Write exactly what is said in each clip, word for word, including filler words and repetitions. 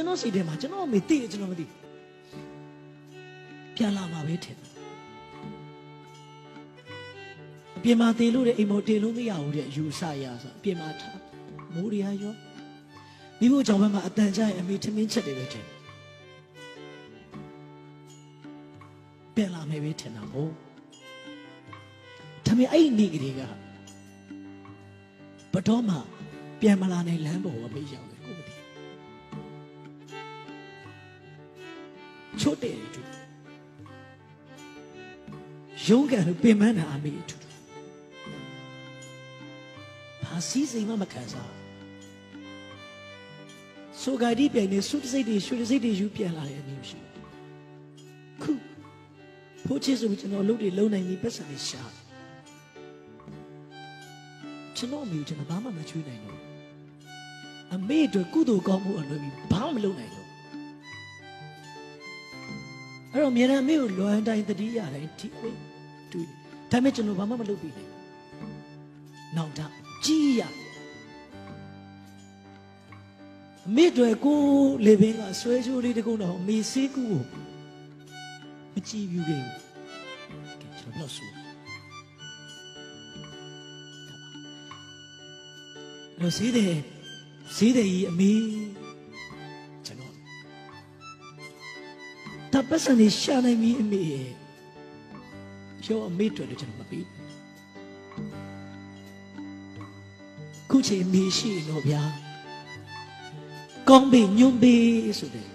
ကျွန်တော်စိတ်ထဲမှာကျွန်တော်မေသိတယ်ကျွန်တော်မသိပြန်လာမှာပဲထင်တယ်အပြင်မှာတေလို့တဲ့အိမ်မော်တေလို့မရဘူးတဲ့ယူဆရဆိုအပြင်မှာထားမိုးရီဟာရောမိဖို့ကြောင့်ဘက်မှာအတန်ကြရင်အမေထမင်းချက်တယ်ပဲထင်ပြန်လာမယ်ပဲထင်တာဟုတ်ထမင်းအဲ့ဒီကလေးကဘတော်မှပြန်မလာနိုင်လမ်းပေါ်မှာပဲရောက်တယ်ကိုမသိချို့တယ်တူရုံးကန်လို့ပင်မနာအမေအတူတူဘာစီးစိမ်မှမခံစားဆိုဂါဒီပြိုင်နေစုတစိတ်တွေရွှေတစိတ်တွေယူပြန်လာတဲ့အနည်းမရှိခုဖို့ချစ်ဆိုပြီးကျွန်တော်အလုပ်တွေလုံးနိုင်ပြီးပတ်စံတွေရှာကျွန်တော်အမေကျွန်တော်ဘာမှမချွေးနိုင်ဘူးအမေတို့ကုသိုလ်ကောင်းမှုအလွယ်ပြီးဘာမှမလုပ်နိုင်ဘူးအဲ့တော့မြေရန်အမေကိုလွန်တိုင်းတတိယတိုင်းဒီအမေတွေ့ဒါပေမဲ့ကျွန်တော်ဘာမှမလုပ်ပြီးနိုင်နောက်တော့ကြီးရအမေတွေကိုလေပင်ကဆွဲချိုးလေးတကုန်းတော့အမေစေးကူကိုမကြည့်ဘူးခင်ကျွန်တော်ပြောဆိုလို့စီးတယ်စီးတယ်ကြီးအမေကျွန်တော်တပတ်စံနေရှာနိုင်ပြီအမေကျော်အမေတို့လည်းကျွန်တော်မပြီးခုချိန်မေရှိတော့ဗျာကောင်းပြီညွန့်ပြီဆိုတဲ့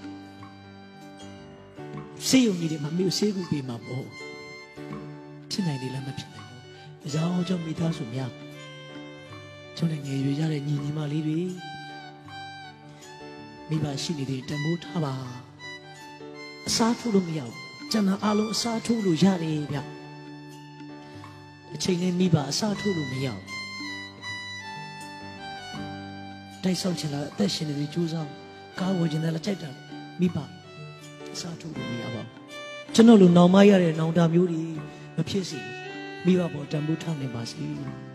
စေယုံကြီးတွေမှာမြို့စေးကူပေးမှာပေါ့ဖြစ်နိုင်တယ်လားမဖြစ်နိုင်ဘူးအကြောင်းကြောင့်မိသားစုများကျွန်တော်ငယ်ရွယ်ကြတဲ့ညီညီမလေးတွေမိဘရှိနေတဲ့တမိုးထားပါအစားထိုးလို့မရဘူးကျန်တာအလုံးအစားထိုးလို့ရတယ်ဗျအချိန်နဲ့မိဘအစားထိုးလို့မရဘူးတိုက်ဆောက်ချင်တာအသက်ရှင်နေပြီးကြိုးစားကားဝယ်ချင်တယ်လားကြိုက်တာမိဘအစားထိုးလို့မရပါဘူးကျွန်တော်လူနောင်မရတဲ့နောင်တမျိုးတွေမဖြစ်စေမိဘပေါ်တမိုးထားနေပါစေ